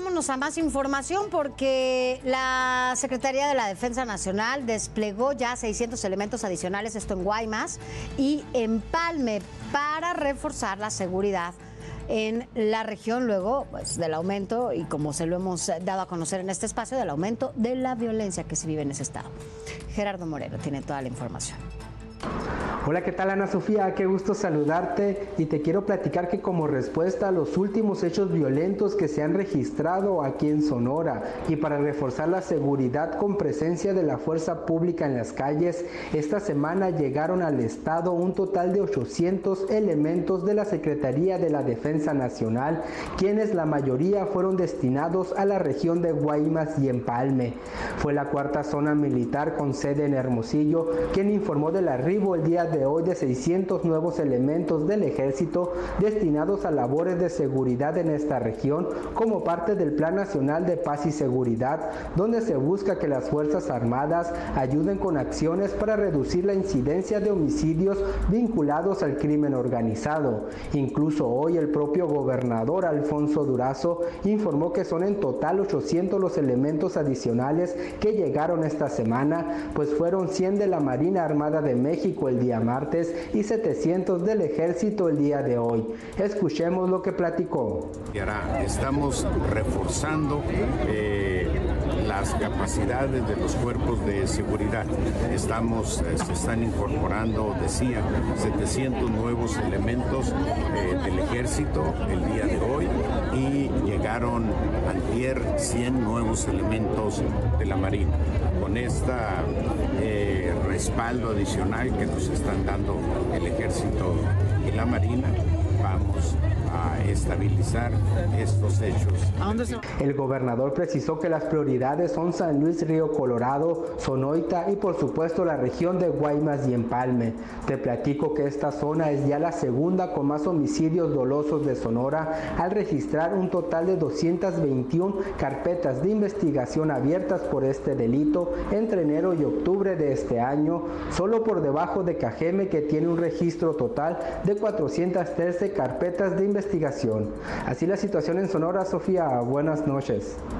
vámonos a más información porque la Secretaría de la Defensa Nacional desplegó ya 600 elementos adicionales, esto en Guaymas y Empalme, para reforzar la seguridad en la región luego pues, del aumento, y como se lo hemos dado a conocer en este espacio, del aumento de la violencia que se vive en ese estado. Gerardo Moreno tiene toda la información. Hola, ¿qué tal, Ana Sofía? Qué gusto saludarte, y te quiero platicar que como respuesta a los últimos hechos violentos que se han registrado aquí en Sonora y para reforzar la seguridad con presencia de la fuerza pública en las calles, esta semana llegaron al estado un total de 800 elementos de la Secretaría de la Defensa Nacional, quienes la mayoría fueron destinados a la región de Guaymas y Empalme. Fue la cuarta zona militar con sede en Hermosillo quien informó del arribo el día de hoy de 600 nuevos elementos del ejército destinados a labores de seguridad en esta región como parte del Plan Nacional de Paz y Seguridad, donde se busca que las Fuerzas Armadas ayuden con acciones para reducir la incidencia de homicidios vinculados al crimen organizado. Incluso hoy el propio gobernador Alfonso Durazo informó que son en total 800 los elementos adicionales que llegaron esta semana, pues fueron 100 de la Marina Armada de México el día martes y 700 del Ejército el día de hoy. Escuchemos lo que platicó. Estamos reforzando las capacidades de los cuerpos de seguridad. Se están incorporando, decía, 700 nuevos elementos del Ejército el día de hoy, y llegaron antier 100 nuevos elementos de la Marina. Con esta respaldo adicional que nos están dando el Ejército y la Marina, vamos a estabilizar estos hechos. El gobernador precisó que las prioridades son San Luis Río Colorado, Sonoita y por supuesto la región de Guaymas y Empalme. Te platico que esta zona es ya la segunda con más homicidios dolosos de Sonora, al registrar un total de 221 carpetas de investigación abiertas por este delito entre enero y octubre de este año, solo por debajo de Cajeme, que tiene un registro total de 413 carpetas de investigación. Así la situación en Sonora, Sofía. Buenas noches.